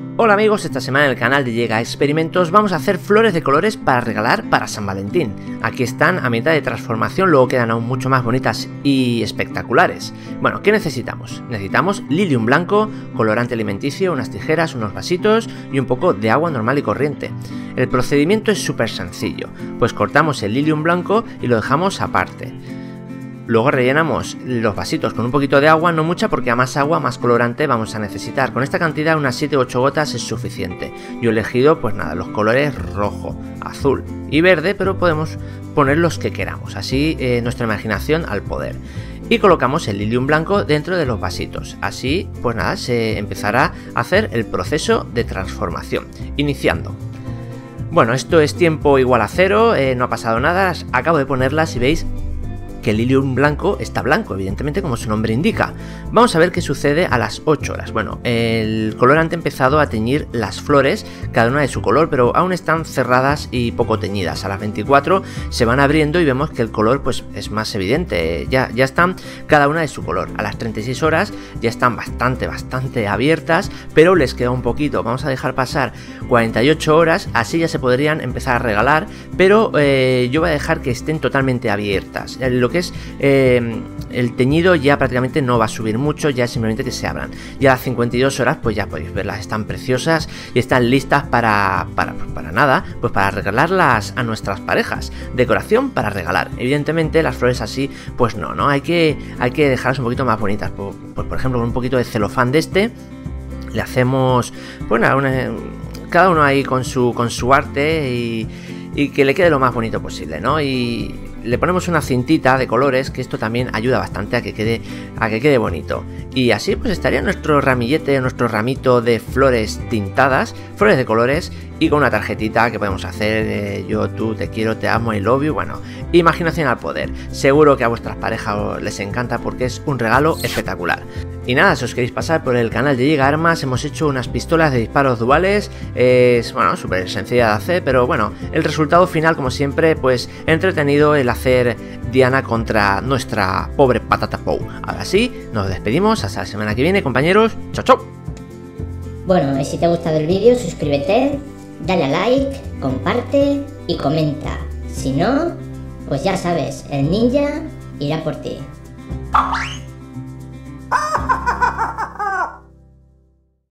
Hola amigos, esta semana en el canal de Llega Experimentos vamos a hacer flores de colores para regalar para San Valentín. Aquí están a mitad de transformación, luego quedan aún mucho más bonitas y espectaculares. Bueno, ¿qué necesitamos? Necesitamos lilium blanco, colorante alimenticio, unas tijeras, unos vasitos y un poco de agua normal y corriente. El procedimiento es súper sencillo, pues cortamos el lilium blanco y lo dejamos aparte. Luego rellenamos los vasitos con un poquito de agua, no mucha porque a más agua más colorante vamos a necesitar. Con esta cantidad unas 7 u 8 gotas es suficiente. Yo he elegido pues nada, los colores rojo, azul y verde, pero podemos poner los que queramos, así nuestra imaginación al poder. Y colocamos el lilium blanco dentro de los vasitos, así pues nada, se empezará a hacer el proceso de transformación, iniciando. Bueno, esto es tiempo igual a 0, no ha pasado nada, acabo de ponerlas y veis que el lilium blanco está blanco, evidentemente, como su nombre indica. Vamos a ver qué sucede a las 8 horas. Bueno, el colorante ha empezado a teñir las flores, cada una de su color, pero aún están cerradas y poco teñidas. A las 24 se van abriendo y vemos que el color pues es más evidente, ya están cada una de su color. A las 36 horas ya están bastante abiertas, pero les queda un poquito. Vamos a dejar pasar 48 horas, así ya se podrían empezar a regalar, pero yo voy a dejar que estén totalmente abiertas. Lo que es el teñido ya prácticamente no va a subir mucho, ya simplemente que se abran. Ya a las 52 horas pues ya podéis verlas, están preciosas y están listas para nada, pues para regalarlas a nuestras parejas. Decoración para regalar. Evidentemente las flores así pues no, hay que dejarlas un poquito más bonitas. Pues por ejemplo con un poquito de celofán de este le hacemos pues nada, cada uno ahí con su arte y que le quede lo más bonito posible, ¿no? Y le ponemos una cintita de colores, que esto también ayuda bastante a que quede bonito. Y así pues estaría nuestro ramillete, nuestro ramito de flores tintadas, flores de colores, y con una tarjetita que podemos hacer yo, tú, te quiero, te amo, I love you. Bueno, imaginación al poder. Seguro que a vuestras parejas les encanta porque es un regalo espectacular. Y nada, si os queréis pasar por el canal de Llega Armas, hemos hecho unas pistolas de disparos duales. Es, bueno, súper sencilla de hacer, pero bueno, el resultado final, como siempre, pues entretenido el hacer Diana contra nuestra pobre Patata Pou. Ahora sí, nos despedimos, hasta la semana que viene, compañeros. Chao, chao. Bueno, y si te ha gustado el vídeo, suscríbete, dale a like, comparte y comenta. Si no, pues ya sabes, el ninja irá por ti.